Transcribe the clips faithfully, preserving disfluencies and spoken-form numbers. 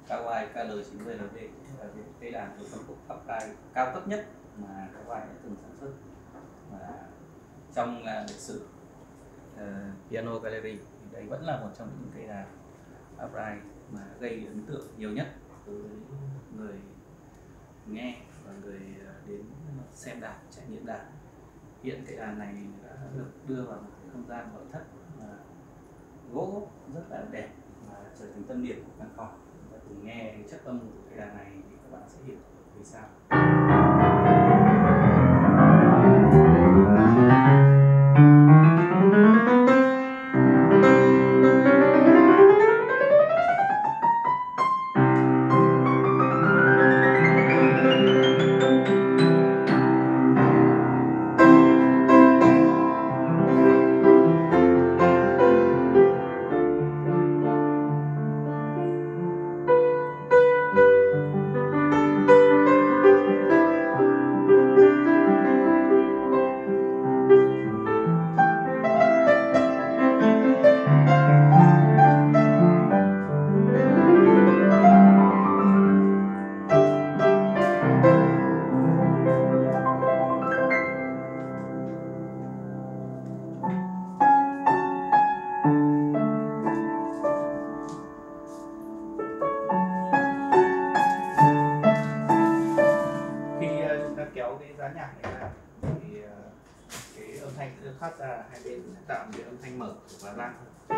Kawai ca lờ chín mươi lờ vê là cái cây đàn của phân khúc upright cao cấp nhất mà Kawai đã từng sản xuất. Và trong uh, lịch sử uh, Piano Gallery thì đây vẫn là một trong những cây đàn upright mà gây ấn tượng nhiều nhất đối với người nghe và người đến xem đàn, trải nghiệm đàn. Hiện cây đàn này đã được đưa vào một cái không gian nội thất gỗ rất là đẹp và trở thành tâm điểm của căn phòng. Và cùng nghe cái chất âm của cây đàn này thì các bạn sẽ hiểu vì sao. Kéo cái giá nhạc này ra thì cái âm thanh sẽ phát ra hai bên, sẽ tạo một cái âm thanh mở và vang.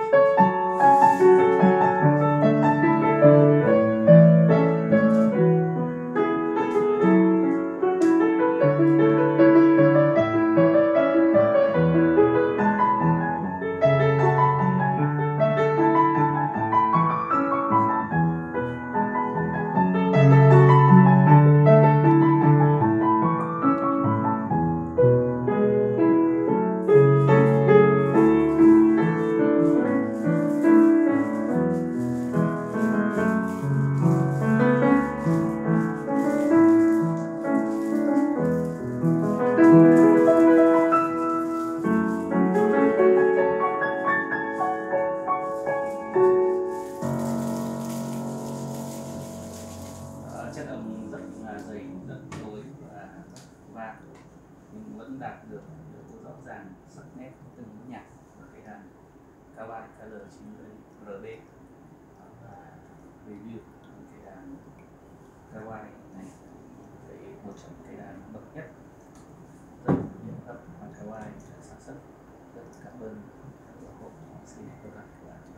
Chất âm rất là dày, rất tối và vang, nhưng vẫn đạt được yếu tố rõ ràng, sắc nét từng nhạc của cái đàn Kawai ca lờ chín mươi lờ vê. Và review cái đàn Kawai này, cái một trong những cái đàn bậc nhất, rất nhiều hợp mà Kawai đã sản xuất. Rất cảm ơn các ủng hộ, xin các bạn.